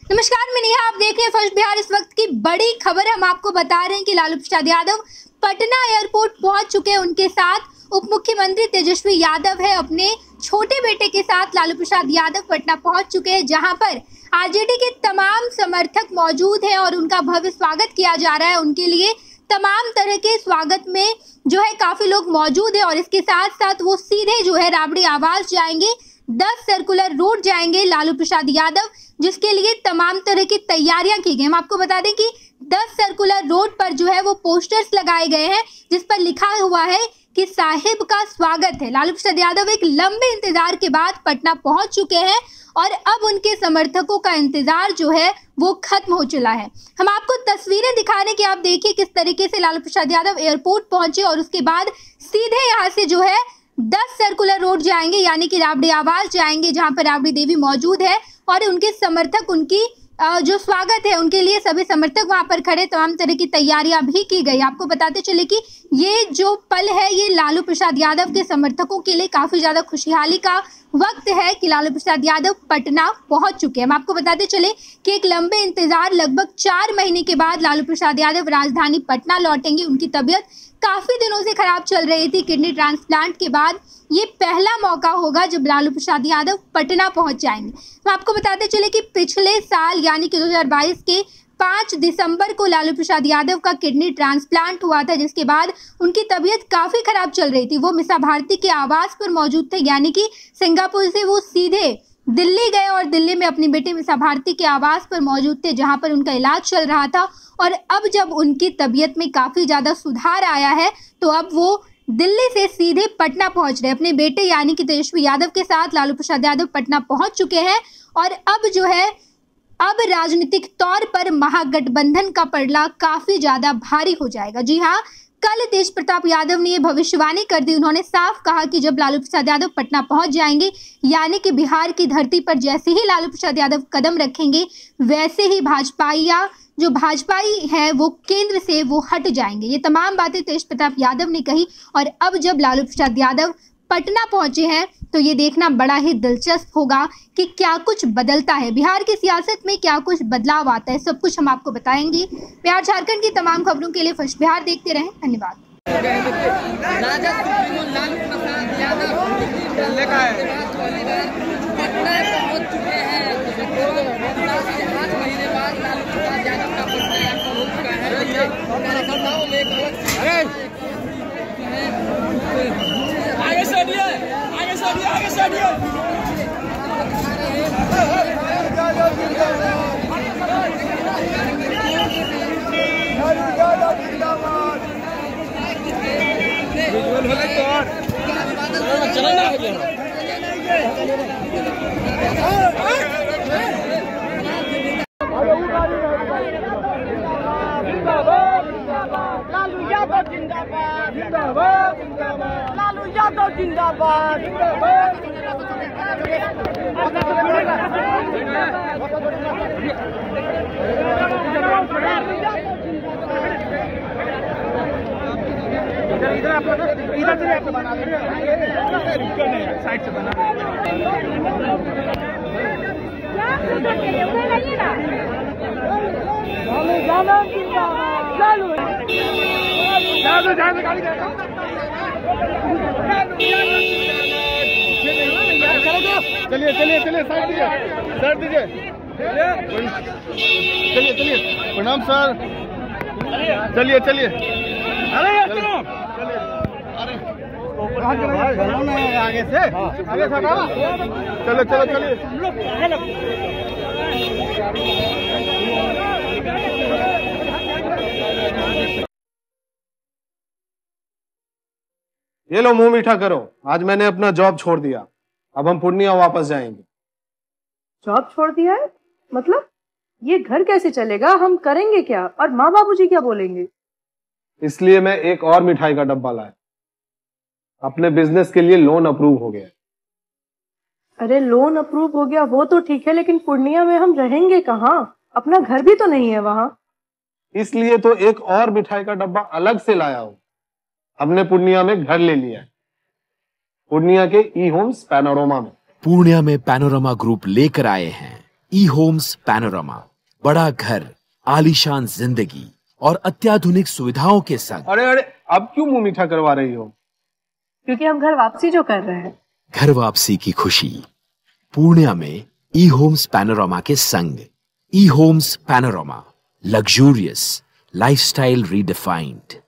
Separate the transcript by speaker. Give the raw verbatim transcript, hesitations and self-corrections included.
Speaker 1: नमस्कार, मैं नेहा, आप देख रहे हैं फर्स्ट बिहार। इस वक्त की बड़ी खबर हम आपको बता रहे हैं कि लालू प्रसाद यादव पटना एयरपोर्ट पहुंच चुके हैं। उनके साथ उप मुख्यमंत्री तेजस्वी यादव है, अपने छोटे बेटे के साथ लालू प्रसाद यादव पटना पहुंच चुके हैं, जहां पर आरजेडी के तमाम समर्थक मौजूद हैं और उनका भव्य स्वागत किया जा रहा है। उनके लिए तमाम तरह के स्वागत में जो है काफी लोग मौजूद है और इसके साथ साथ वो सीधे जो है राबड़ी आवास जाएंगे, दस सर्कुलर रोड जाएंगे लालू प्रसाद यादव, जिसके लिए तमाम तरह की तैयारियां की गई। हम आपको बता दें कि दस सर्कुलर रोड पर जो है वो पोस्टर्स लगाए गए हैं जिस पर लिखा हुआ है कि साहिब का स्वागत है। लालू प्रसाद यादव एक लंबे इंतजार के बाद पटना पहुंच चुके हैं और अब उनके समर्थकों का इंतजार जो है वो खत्म हो चला है। हम आपको तस्वीरें दिखा रहे हैं कि आप देखिए किस तरीके से लालू प्रसाद यादव एयरपोर्ट पहुंचे और उसके बाद सीधे यहाँ से जो है दस सर्कुलर रोड जाएंगे, यानी कि राबड़ी आवास जाएंगे, जहां पर राबड़ी देवी मौजूद है और उनके समर्थक, उनकी जो स्वागत है उनके लिए सभी समर्थक वहां पर खड़े, तमाम तरह की तैयारियां भी की गई। आपको बताते चले कि ये जो पल है ये लालू प्रसाद यादव के समर्थकों के लिए काफी ज्यादा खुशहाली का वक्त है कि लालू प्रसाद यादव पटना पहुंच चुके हैं। हम आपको बताते चले कि एक लंबे इंतजार लगभग चार महीने के बाद लालू प्रसाद यादव राजधानी पटना लौटेंगे। उनकी तबीयत काफी दिनों से खराब चल रही थी। किडनी ट्रांसप्लांट के बाद ये पहला मौका होगा जब लालू प्रसाद यादव पटना पहुंच जाएंगे। हम आपको बताते चले कि पिछले साल यानी कि दो हज़ार बाईस के पाँच दिसंबर को लालू प्रसाद यादव का किडनी ट्रांसप्लांट हुआ था, जिसके बाद उनकी तबीयत काफी खराब चल रही थी। वो मिसा भारती के आवास पर मौजूद थे, यानी कि सिंगापुर से वो सीधे दिल्ली गए और दिल्ली में अपनी बेटी मिसा भारती के आवास पर मौजूद थे, जहां पर उनका इलाज चल रहा था। और अब जब उनकी तबीयत में काफी ज्यादा सुधार आया है तो अब वो दिल्ली से सीधे पटना पहुंच रहे। अपने बेटे यानी कि तेजस्वी यादव के साथ लालू प्रसाद यादव पटना पहुंच चुके हैं और अब जो है अब राजनीतिक तौर पर महागठबंधन का पड़ला काफी ज्यादा भारी हो जाएगा। जी हाँ, कल तेज प्रताप यादव ने ये भविष्यवाणी कर दी। उन्होंने साफ कहा कि जब लालू प्रसाद यादव पटना पहुंच जाएंगे, यानी कि बिहार की धरती पर जैसे ही लालू प्रसाद यादव कदम रखेंगे, वैसे ही भाजपाइया जो भाजपाई है वो केंद्र से वो हट जाएंगे। ये तमाम बातें तेज प्रताप यादव ने कही और अब जब लालू प्रसाद यादव पटना पहुंचे हैं तो ये देखना बड़ा ही दिलचस्प होगा कि क्या कुछ बदलता है, बिहार की सियासत में क्या कुछ बदलाव आता है। सब कुछ हम आपको बताएंगे। बिहार झारखंड की तमाम खबरों के लिए फर्स्ट बिहार देखते रहें। धन्यवाद।
Speaker 2: आगे से आगे से आगे से लालू यादव जिंदाबाद, जिंदाबाद, जिंदाबाद, लालू यादव जिंदाबाद, जिंदाबाद। इधर आप इधर से आप बना लेंगे, साइड से बना लालू यादव जाने गाड़ी चलिए चलिए चलिए साइड दीजिए, साइड दीजिए, चलिए चलिए, प्रणाम सर, चलिए चलिए, अरे आगे से आगे से चलो चलो चलिए।
Speaker 3: ये लो मुंह मीठा करो, आज मैंने अपना जॉब छोड़ दिया, अब हम पूर्णिया वापस जाएंगे।
Speaker 4: जॉब छोड़ दिया है? मतलब ये घर कैसे चलेगा? हम करेंगे क्या और माँ बाबूजी क्या बोलेंगे?
Speaker 3: इसलिए मैं एक और मिठाई का डब्बा लाया। अपने बिजनेस के लिए लोन अप्रूव हो गया।
Speaker 4: अरे लोन अप्रूव हो गया वो तो ठीक है, लेकिन पूर्णिया में हम रहेंगे कहाँ? अपना घर भी तो नहीं है वहाँ।
Speaker 3: इसलिए तो एक और मिठाई का डब्बा अलग से लाया हूँ। हमने पूर्णिया में घर ले लिया है, पूर्णिया के ई होम्स पैनोरमा में।
Speaker 5: पूर्णिया में पैनोरमा ग्रुप लेकर आए हैं ई होम्स पैनोरामा, बड़ा घर, आलीशान जिंदगी और अत्याधुनिक सुविधाओं के संग।
Speaker 3: अरे अरे अब क्यों मुंह मीठा करवा रही हो?
Speaker 4: क्योंकि हम घर वापसी जो कर रहे हैं।
Speaker 5: घर वापसी की खुशी पूर्णिया में ई होम्स पैनोरामा के संग। E homes panorama, luxurious lifestyle redefined.